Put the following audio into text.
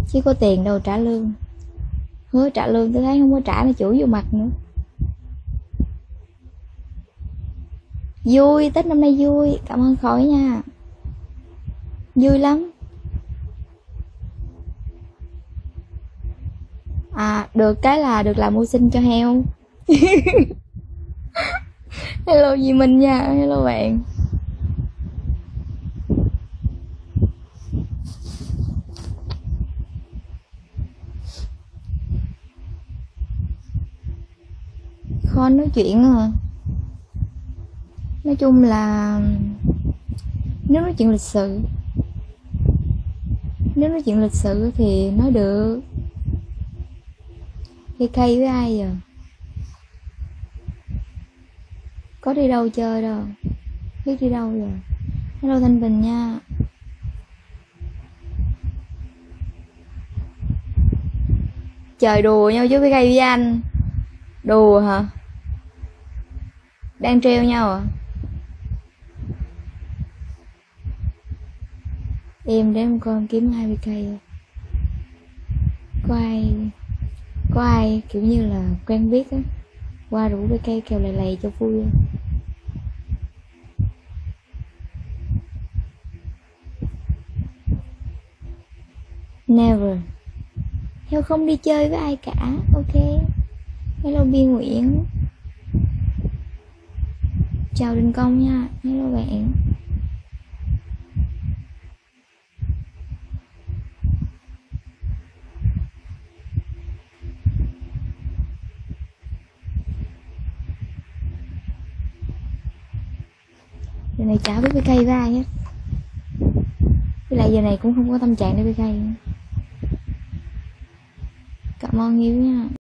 chứ có tiền đâu trả lương. Hứa trả lương tôi thấy không có trả, nó chửi vô mặt nữa. Vui, Tết năm nay vui, cảm ơn Khôi nha. Vui lắm. À, được cái là được làm mưu sinh cho heo. Hello Duy Minh nha, hello bạn. Khó nói chuyện à. Nói chung là nếu nói chuyện lịch sự, thì nói được. KK với ai giờ? Có đi đâu chơi đâu, biết đi đâu giờ. Hello Thanh Bình nha. Trời, đùa nhau chứ với gây với anh. Đùa hả? Đang treo nhau à? Em để em coi em kiếm 20k. Có ai kiểu như là quen biết á, qua rủ BK kèo lầy lầy cho vui. Never. Heo không đi chơi với ai cả. Ok. Hello Biên Nguyễn. Chào Đình Công nha. Hello bạn. Giờ này chả biết BK với ai hết. Với lại giờ này cũng không có tâm trạng để BK nữa. Cảm ơn Hiếu nha.